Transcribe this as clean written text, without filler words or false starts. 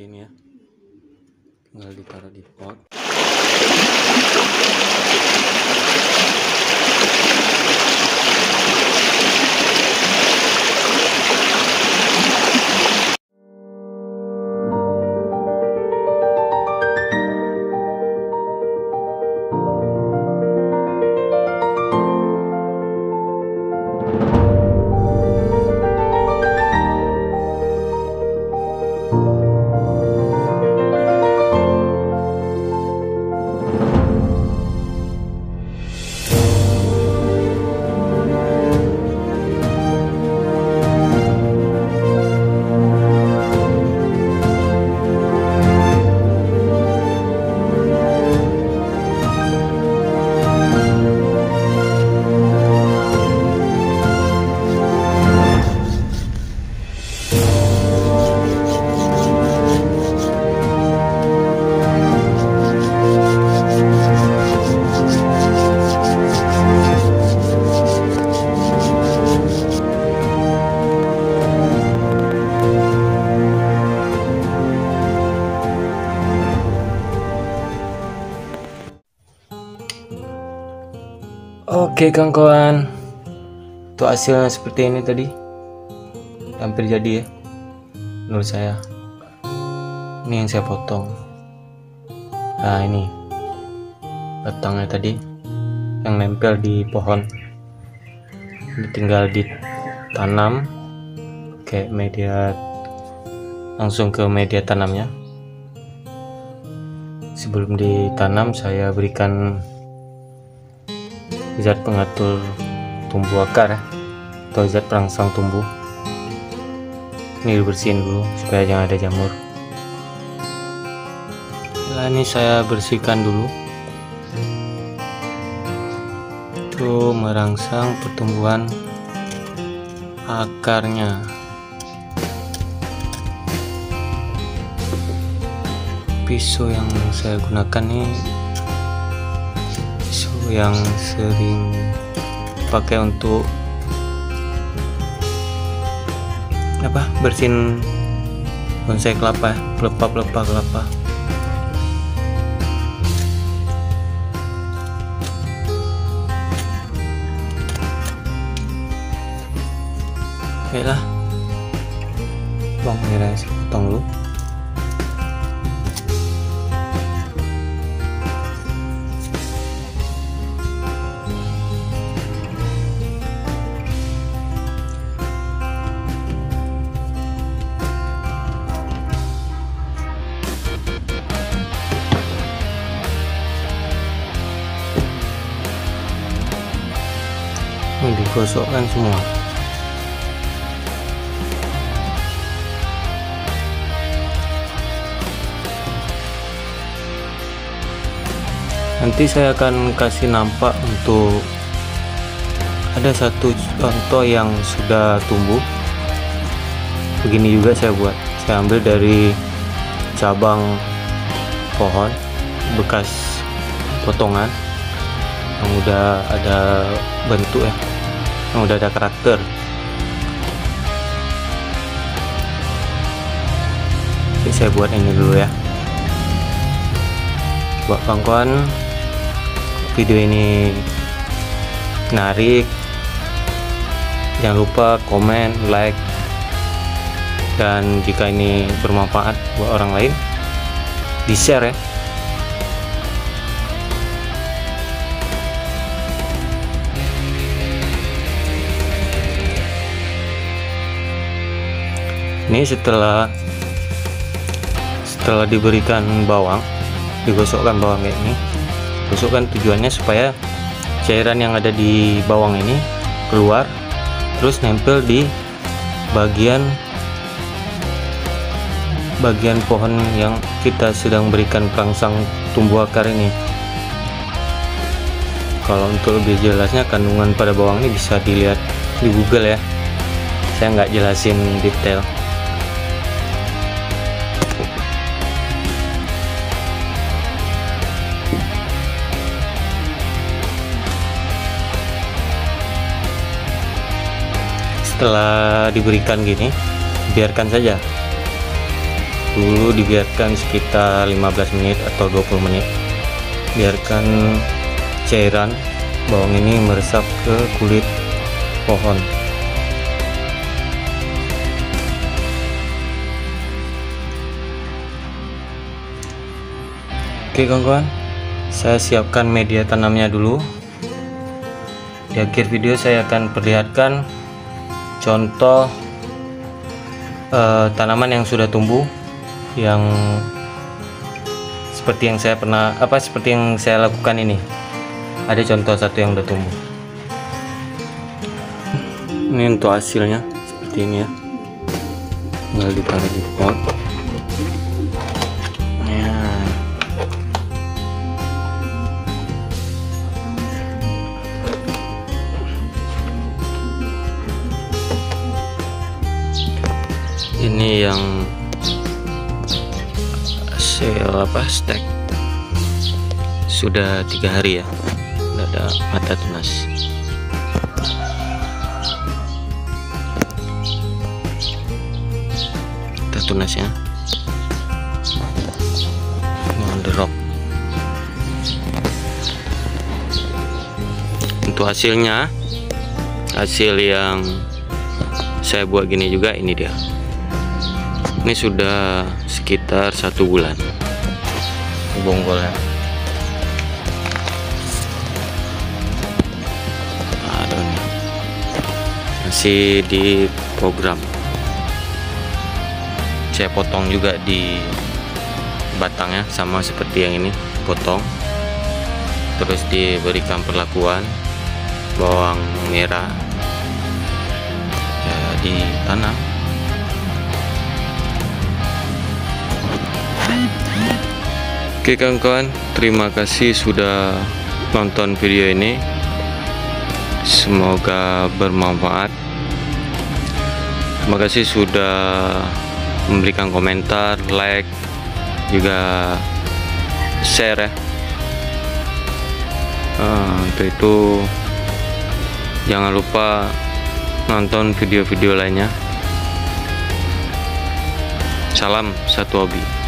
seperti ini ya, tinggal ditaruh di pot. Oke kawan-kawan, tuh hasilnya seperti ini tadi, hampir jadi ya menurut saya. Ini yang saya potong. Nah ini batangnya tadi yang nempel di pohon, ini tinggal ditanam kayak media, langsung ke media tanamnya. Sebelum ditanam saya berikan zat pengatur tumbuh akar atau zat perangsang tumbuh. Ini dibersihin dulu supaya jangan ada jamur. Setelah ini saya bersihkan dulu, itu merangsang pertumbuhan akarnya. Pisau yang saya gunakan nih yang sering pakai untuk bersihin bonsai kelapa, pelepah kelapa. Baiklah, bawang merah saya potong dulu. Ini digosokkan semua. Nanti saya akan kasih nampak untuk ada satu contoh yang sudah tumbuh. Begini juga saya buat. Saya ambil dari cabang pohon bekas potongan yang udah ada bentuk ya, yang udah ada karakter. Jadi saya buat ini dulu ya. Buat kawan-kawan, video ini menarik, jangan lupa komen, like, dan jika ini bermanfaat buat orang lain, di share ya. Ini setelah diberikan bawang, digosokkan bawang kayak ini. Gosokkan tujuannya supaya cairan yang ada di bawang ini keluar, terus nempel di bagian pohon yang kita sedang berikan perangsang tumbuh akar ini. Kalau untuk lebih jelasnya kandungan pada bawang ini bisa dilihat di Google ya, saya nggak jelasin detail. Setelah diberikan gini, biarkan saja dulu, dibiarkan sekitar 15 menit atau 20 menit. Biarkan cairan bawang ini meresap ke kulit pohon. Oke kawan-kawan, saya siapkan media tanamnya dulu. Di akhir video saya akan perlihatkan contoh tanaman yang sudah tumbuh, yang seperti yang saya lakukan ini. Ada contoh satu yang sudah tumbuh. Ini untuk hasilnya seperti ini ya. Tinggal ditaruh di pot. Ini yang stek sudah 3 hari ya, udah ada mata tunas. Mata tunasnya drop. Untuk hasilnya, hasil yang saya buat gini juga, ini dia. Ini sudah sekitar 1 bulan bonggolnya. Aduh, masih di program. Saya potong juga di batangnya, sama seperti yang ini, potong. Terus diberikan perlakuan bawang merah ya, ditanam. Oke kawan-kawan, terima kasih sudah nonton video ini. Semoga bermanfaat. Terima kasih sudah memberikan komentar, like, juga share ya. Untuk itu jangan lupa nonton video-video lainnya. Salam satu hobi.